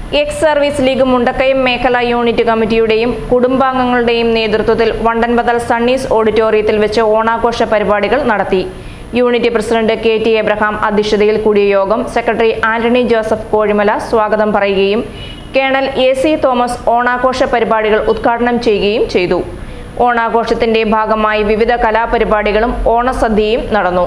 Ex service league Mundakayam മേഖലാ unit കമ്മിറ്റിയുടെയും കുടുംബാംഗങ്ങളുടെയും നേതൃത്വത്തിൽ വണ്ടൻപതൽ സണ്ണീസ് ഓഡിറ്റോറിയത്തിൽ വെച്ച് ഓണാഘോഷ പരിപാടികൾ നടത്തി. യൂണിറ്റ് പ്രസിഡന്റ് KT എബ്രഹാം അധ്യക്ഷതയിൽ കൂടിയ യോഗം സെക്രട്ടറി ആന്റണി ജോസഫ് കോഴിമല സ്വാഗതം പറയുകയും കേണൽ AC തോമസ് ഓണാഘോഷ പരിപാടികൾ ഉദ്ഘാടനം ചെയ്യുകയും ചെയ്തു. ഓണാഘോഷത്തിന്റെ ഭാഗമായി വിവിധ കലാപരിപാടികളും ഓണസദ്യയും നടന്നു.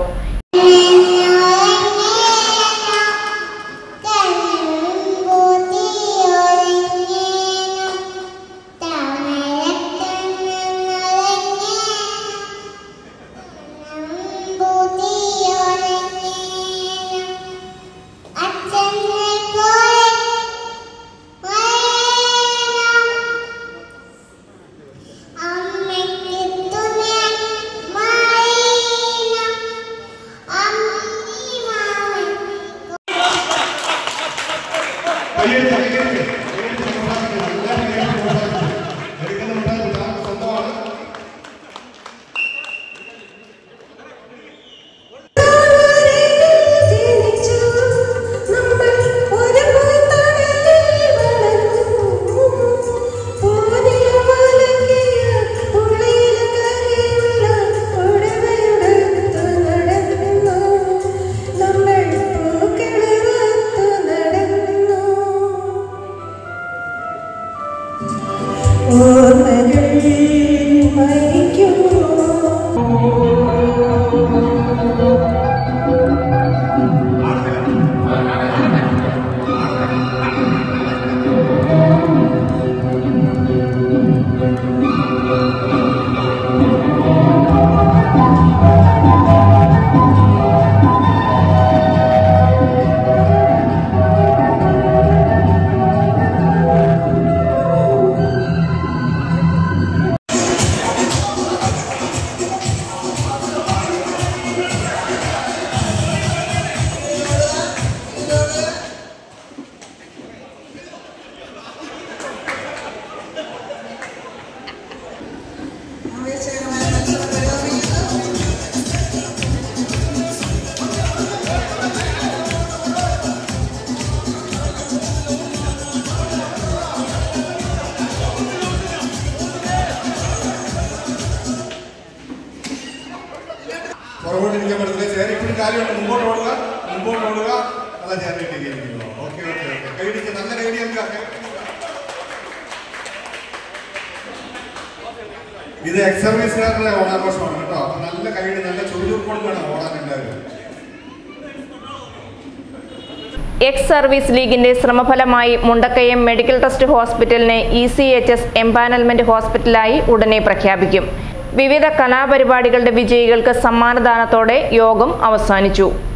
ഇത് എക്സ് സർവീസുകാരുടെ ഓണാഘോഷമാണ് കേട്ടോ. അപ്പൊ നല്ല കൈയ്യടി, നല്ല ചുറുചുറുക്കോട് വേണം ഓടാൻ എല്ലാവരും. എക്സ് സർവീസ് ലീഗിന്റെ ശ്രമഫലമായി മുണ്ടക്കയം മെഡിക്കൽ ട്രസ്റ്റ് ഹോസ്പിറ്റലിനെ ECHS എംപാനൽമെന്റ് ഹോസ്പിറ്റലായി ഉടനെ പ്രഖ്യാപിക്കും. വിവിധ കലാപരിപാടികളുടെ വിജയികൾക്ക് സമ്മാനദാനത്തോടെ യോഗം അവസാനിച്ചു.